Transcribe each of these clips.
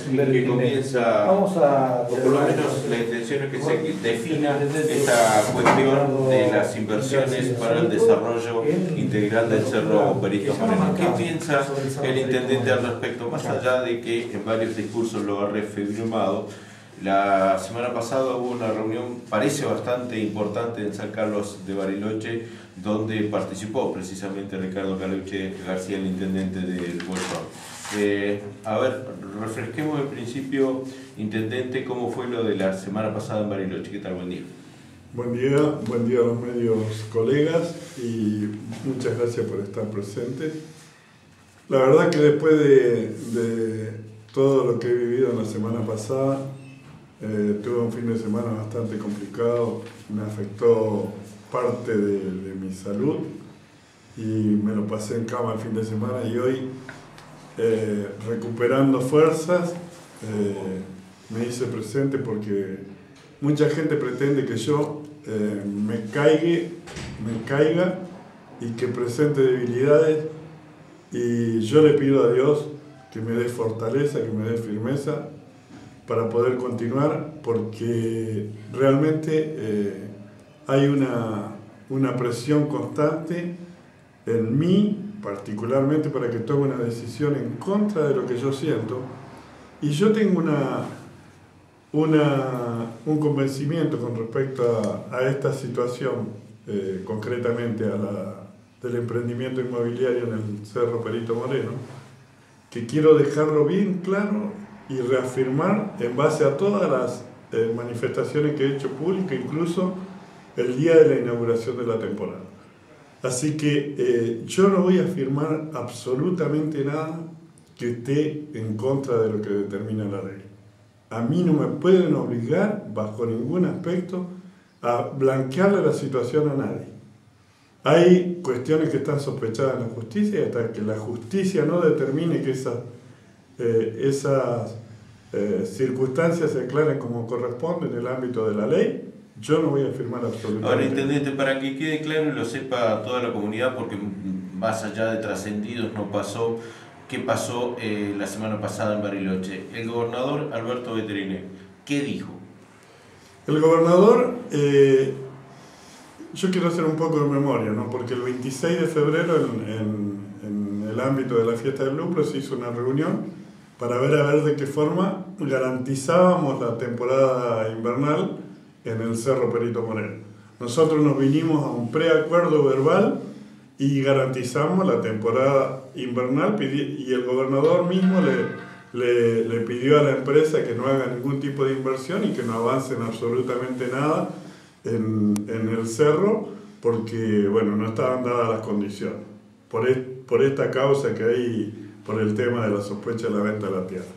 que comienza, o por lo menos la intención es que se defina esta cuestión de las inversiones para el desarrollo integral del Cerro Perito Moreno. ¿Qué piensa el intendente al respecto? Más allá de que en varios discursos lo ha reafirmado, la semana pasada hubo una reunión, parece bastante importante, en San Carlos de Bariloche, donde participó precisamente Ricardo Caleuche García, el intendente del Bolsón. A ver, refresquemos el principio, intendente, cómo fue lo de la semana pasada en Bariloche. ¿Qué tal? Buen día. Buen día a los medios colegas y muchas gracias por estar presentes. La verdad que después de todo lo que he vivido en la semana pasada, tuve un fin de semana bastante complicado, me afectó parte de mi salud y me lo pasé en cama el fin de semana y hoy, recuperando fuerzas, me hice presente porque mucha gente pretende que yo me caiga y que presente debilidades, y yo le pido a Dios que me dé fortaleza, que me dé firmeza para poder continuar, porque realmente hay una presión constante en mí, particularmente, para que tome una decisión en contra de lo que yo siento. Y yo tengo un convencimiento con respecto a esta situación, concretamente del emprendimiento inmobiliario en el Cerro Perito Moreno, que quiero dejarlo bien claro y reafirmar en base a todas las manifestaciones que he hecho públicas, incluso el día de la inauguración de la temporada. Así que yo no voy a afirmar absolutamente nada que esté en contra de lo que determina la ley. A mí no me pueden obligar, bajo ningún aspecto, a blanquearle la situación a nadie. Hay cuestiones que están sospechadas en la justicia, y hasta que la justicia no determine que esas circunstancias se aclaren como corresponde en el ámbito de la ley, yo no voy a firmar absolutamente. Ahora, intendente, para que quede claro y lo sepa toda la comunidad, porque más allá de trascendidos no pasó, ¿qué pasó la semana pasada en Bariloche? El gobernador Alberto Betterinelli, ¿qué dijo? El gobernador, yo quiero hacer un poco de memoria, ¿no? Porque el 26 de febrero en el ámbito de la fiesta del lucro se hizo una reunión para ver de qué forma garantizábamos la temporada invernal en el Cerro Perito Moreno. Nosotros nos vinimos a un preacuerdo verbal y garantizamos la temporada invernal, y el gobernador mismo le pidió a la empresa que no haga ningún tipo de inversión y que no avancen absolutamente nada en el cerro, porque bueno, no estaban dadas las condiciones por esta causa que hay, por el tema de la sospecha de la venta de la tierra.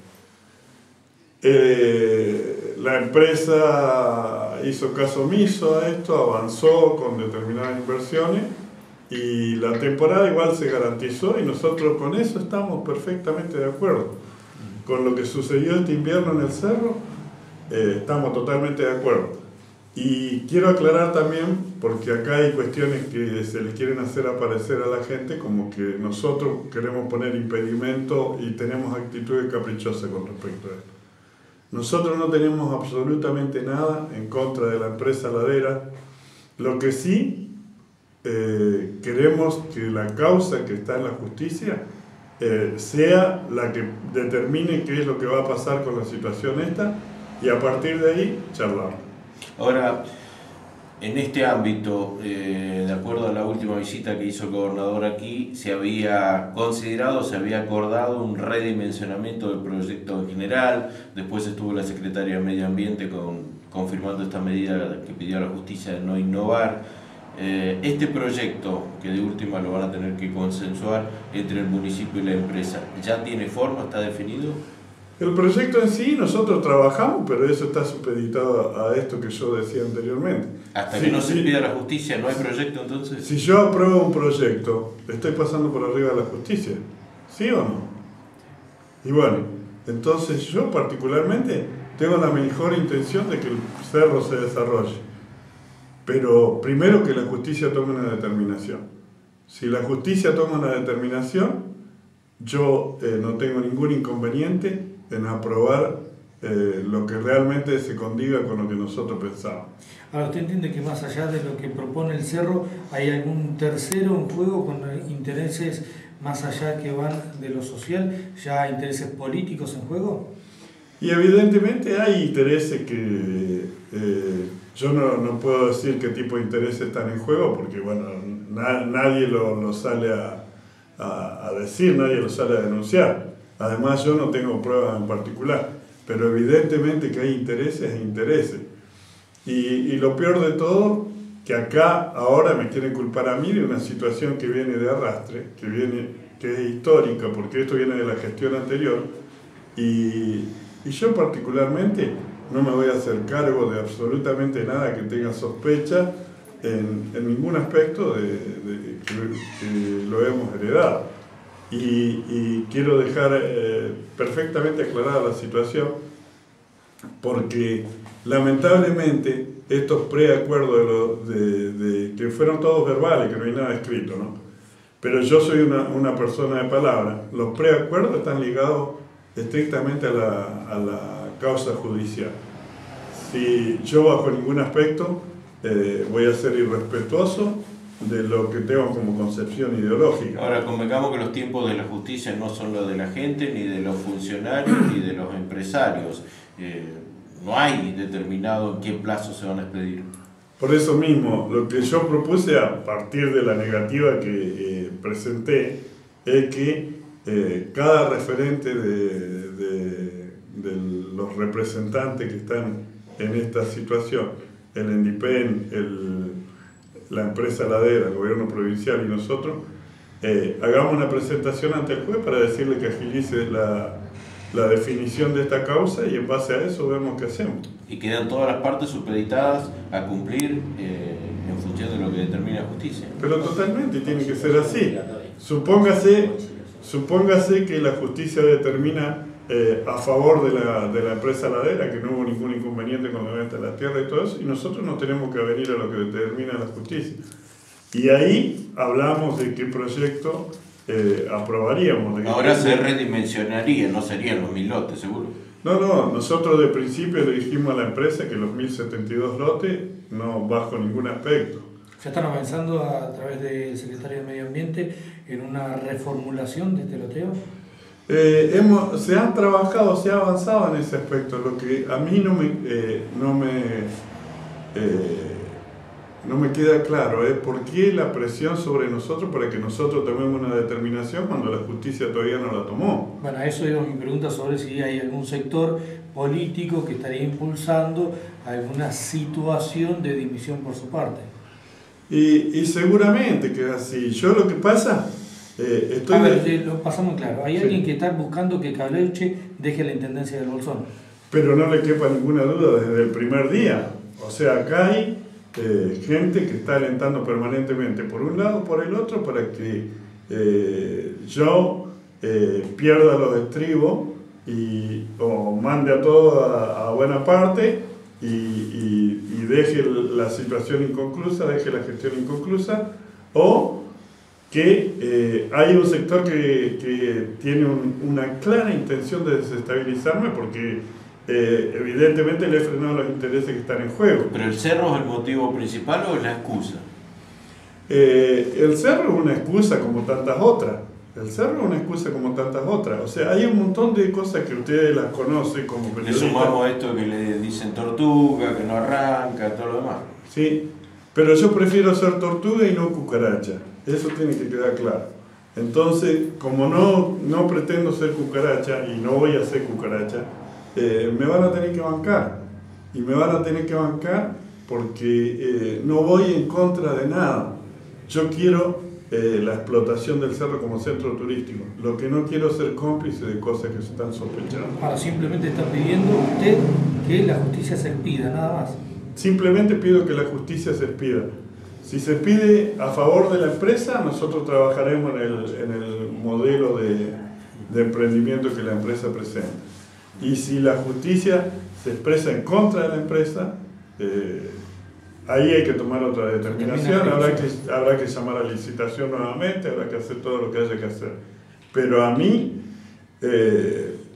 La empresa hizo caso omiso a esto, avanzó con determinadas inversiones y la temporada igual se garantizó, y nosotros con eso estamos perfectamente de acuerdo. Con lo que sucedió este invierno en el cerro, estamos totalmente de acuerdo. Y quiero aclarar también, porque acá hay cuestiones que se le quieren hacer aparecer a la gente como que nosotros queremos poner impedimento y tenemos actitudes caprichosas con respecto a esto. Nosotros no tenemos absolutamente nada en contra de la empresa ladera. Lo que sí queremos que la causa que está en la justicia sea la que determine qué es lo que va a pasar con la situación esta, y a partir de ahí charlamos. Ahora, en este ámbito, de acuerdo a la última visita que hizo el gobernador aquí, se había considerado, se había acordado un redimensionamiento del proyecto en general. Después estuvo la secretaria de Medio Ambiente confirmando esta medida que pidió la justicia de no innovar. Este proyecto, que de última lo van a tener que consensuar entre el municipio y la empresa, ¿ya tiene forma? ¿Está definido? El proyecto en sí, nosotros trabajamos, pero eso está supeditado a esto que yo decía anteriormente. Hasta que no se pida la justicia, ¿no hay proyecto entonces? Si yo apruebo un proyecto, ¿estoy pasando por arriba de la justicia? ¿Sí o no? Y bueno, entonces yo particularmente tengo la mejor intención de que el cerro se desarrolle. Pero primero que la justicia tome una determinación. Si la justicia toma una determinación, yo no tengo ningún inconveniente en aprobar lo que realmente se condiga con lo que nosotros pensamos. Ahora, ¿usted entiende que más allá de lo que propone el Cerro, hay algún tercero en juego con intereses más allá que van de lo social, ya intereses políticos en juego? Y evidentemente hay intereses que yo no puedo decir qué tipo de intereses están en juego, porque bueno, nadie lo sale a decir, nadie lo sale a denunciar. Además yo no tengo pruebas en particular, pero evidentemente que hay intereses e intereses. Y lo peor de todo, que acá ahora me quieren culpar a mí de una situación que viene de arrastre, que es histórica, porque esto viene de la gestión anterior, y yo particularmente no me voy a hacer cargo de absolutamente nada que tenga sospecha en ningún aspecto que lo hemos heredado. Y quiero dejar perfectamente aclarada la situación, porque lamentablemente estos preacuerdos que fueron todos verbales, que no hay nada escrito, ¿no? Pero yo soy una persona de palabra. Los preacuerdos están ligados estrictamente a la causa judicial. Si yo bajo ningún aspecto voy a ser irrespetuoso de lo que tengo como concepción ideológica. Ahora, convengamos que los tiempos de la justicia no son los de la gente, ni de los funcionarios, ni de los empresarios. No hay determinado en qué plazo se van a expedir. Por eso mismo, lo que yo propuse a partir de la negativa que presenté es que cada referente de los representantes que están en esta situación, el ENDIPEN, la empresa ladera, el gobierno provincial y nosotros, hagamos una presentación ante el juez para decirle que agilice la definición de esta causa, y en base a eso vemos qué hacemos. Y quedan todas las partes supeditadas a cumplir en función de lo que determina la justicia. Pero totalmente, tiene que ser así. Supóngase que la justicia determina a favor de la empresa ladera, que no hubo ningún inconveniente con la venta de la tierra y todo eso, y nosotros no tenemos que venir a lo que determina la justicia. Y ahí hablamos de qué proyecto aprobaríamos. Ahora se redimensionaría, no serían los 1000 lotes, seguro. No, nosotros de principio le dijimos a la empresa que los 1072 lotes no bajo ningún aspecto. ¿Ya están avanzando a través del Secretario de Medio Ambiente en una reformulación de este loteo? Se han trabajado, se ha avanzado en ese aspecto. Lo que a mí no me queda claro es por qué la presión sobre nosotros para que nosotros tomemos una determinación cuando la justicia todavía no la tomó. Bueno, eso es mi pregunta sobre si hay algún sector político que estaría impulsando alguna situación de dimisión por su parte. Y seguramente que es así. Yo lo que pasa... lo pasamos claro. Hay alguien que está buscando que Caleuche deje la intendencia del Bolsón. Pero no le quepa ninguna duda desde el primer día. O sea, acá hay gente que está alentando permanentemente por un lado, por el otro, para que yo pierda los estribos o mande a todo a buena parte y deje la situación inconclusa, deje la gestión inconclusa, o que hay un sector que tiene una clara intención de desestabilizarme porque evidentemente le he frenado los intereses que están en juego. ¿Pero el cerro es el motivo principal o es la excusa? El cerro es una excusa como tantas otras. El cerro es una excusa como tantas otras. O sea, hay un montón de cosas que ustedes las conocen como periodistas. Le sumamos esto que le dicen tortuga, que no arranca, todo lo demás. Sí, pero yo prefiero ser tortuga y no cucaracha. Eso tiene que quedar claro. Entonces, como no pretendo ser cucaracha y no voy a ser cucaracha, me van a tener que bancar. Y me van a tener que bancar porque no voy en contra de nada. Yo quiero la explotación del cerro como centro turístico. Lo que no quiero es ser cómplice de cosas que se están sospechando. Ahora simplemente está pidiendo usted que la justicia se expida, nada más. Simplemente pido que la justicia se expida. Si se pide a favor de la empresa, nosotros trabajaremos en el modelo de emprendimiento que la empresa presenta. Y si la justicia se expresa en contra de la empresa, ahí hay que tomar otra determinación, habrá que llamar a licitación nuevamente, habrá que hacer todo lo que haya que hacer. Pero a mí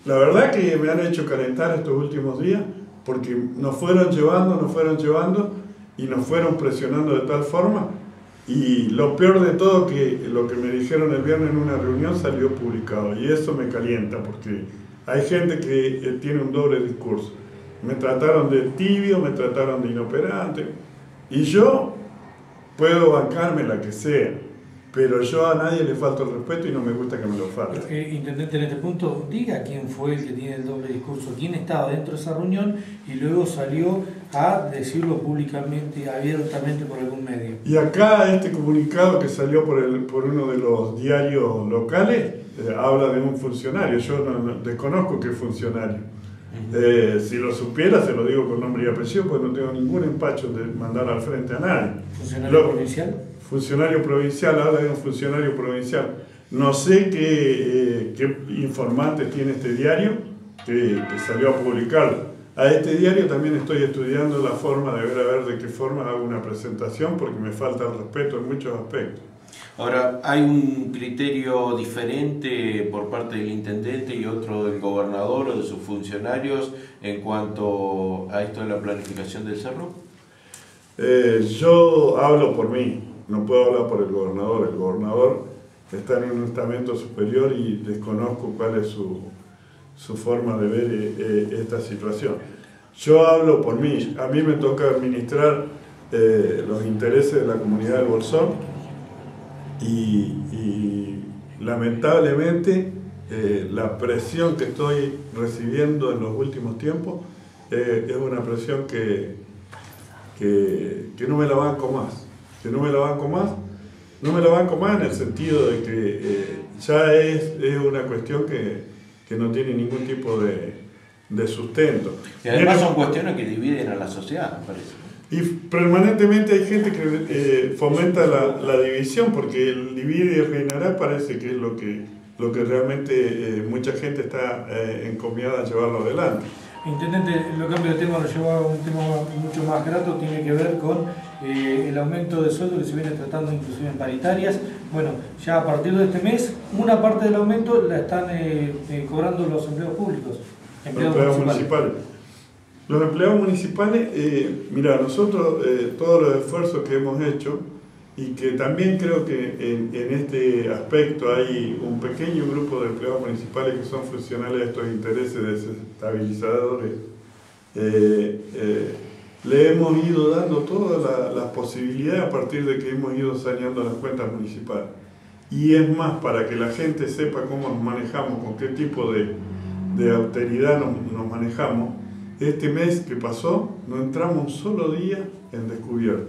La verdad que me han hecho calentar estos últimos días, porque nos fueron llevando y nos fueron presionando de tal forma. Y lo peor de todo, que lo que me dijeron el viernes en una reunión salió publicado, y eso me calienta, porque hay gente que tiene un doble discurso. Me trataron de tibio, me trataron de inoperante, y yo puedo bancarme la que sea, pero yo a nadie le falto el respeto y no me gusta que me lo falte. Intendente, en este punto, diga quién fue el que tiene el doble discurso, quién estaba dentro de esa reunión y luego salió a decirlo públicamente, abiertamente por algún medio. Y acá este comunicado que salió por uno de los diarios locales habla de un funcionario. Yo no desconozco qué funcionario. Si lo supiera, se lo digo con nombre y apellido, pues no tengo ningún empacho de mandar al frente a nadie. ¿Funcionario provincial? Funcionario provincial, habla de un funcionario provincial. No sé qué informantes tiene este diario que salió a publicarlo. A este diario también estoy estudiando la forma de ver de qué forma hago una presentación, porque me falta el respeto en muchos aspectos. Ahora, ¿hay un criterio diferente por parte del intendente y otro del gobernador o de sus funcionarios en cuanto a esto de la planificación del cerro? Yo hablo por mí, no puedo hablar por el gobernador. El gobernador está en un estamento superior y desconozco cuál es su forma de ver esta situación. Yo hablo por mí. A mí me toca administrar los intereses de la comunidad del Bolsón, y lamentablemente la presión que estoy recibiendo en los últimos tiempos es una presión que no me la banco más. No me la banco más en el sentido de que ya es una cuestión que no tiene ningún tipo de sustento. Y además son cuestiones que dividen a la sociedad, me parece. Y permanentemente hay gente que fomenta la división, porque el divide y reinará parece que es lo que realmente mucha gente está encomiada a llevarlo adelante. Intendente, lo cambio de tema, lo lleva a un tema mucho más grato, tiene que ver con el aumento de sueldo que se viene tratando inclusive en paritarias. Bueno, ya a partir de este mes, una parte del aumento la están cobrando los empleados públicos, empleados municipales. Los empleados municipales, mira, nosotros todos los esfuerzos que hemos hecho, y que también creo que en este aspecto hay un pequeño grupo de empleados municipales que son funcionales a estos intereses desestabilizadores, le hemos ido dando todas las posibilidades a partir de que hemos ido saneando las cuentas municipales. Y es más, para que la gente sepa cómo nos manejamos, con qué tipo de austeridad nos manejamos. Este mes que pasó, no entramos un solo día en descubierto.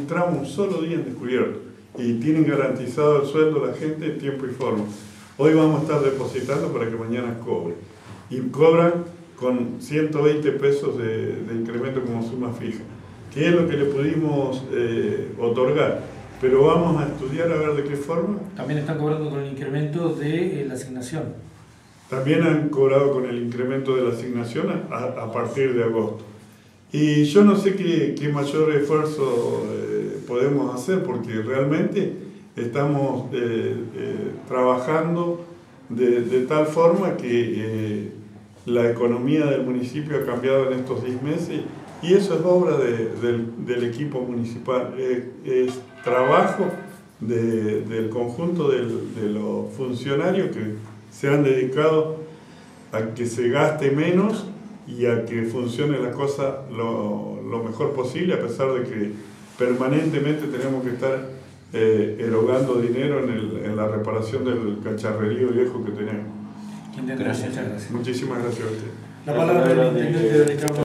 Y tienen garantizado el sueldo la gente en tiempo y forma. Hoy vamos a estar depositando para que mañana cobre. Y cobran con 120 pesos de incremento como suma fija, que es lo que le pudimos otorgar. Pero vamos a estudiar a ver de qué forma. También están cobrando con el incremento de la asignación. También han cobrado con el incremento de la asignación a partir de agosto. Y yo no sé qué mayor esfuerzo podemos hacer, porque realmente estamos trabajando de tal forma que la economía del municipio ha cambiado en estos 10 meses, y eso es obra del equipo municipal, es trabajo del conjunto de los funcionarios que se han dedicado a que se gaste menos y a que funcione la cosa lo mejor posible, a pesar de que permanentemente tenemos que estar erogando dinero en la reparación del cacharrerío viejo que tenemos. Gracias. Muchísimas gracias a usted. La palabra del intendente de Ricardo.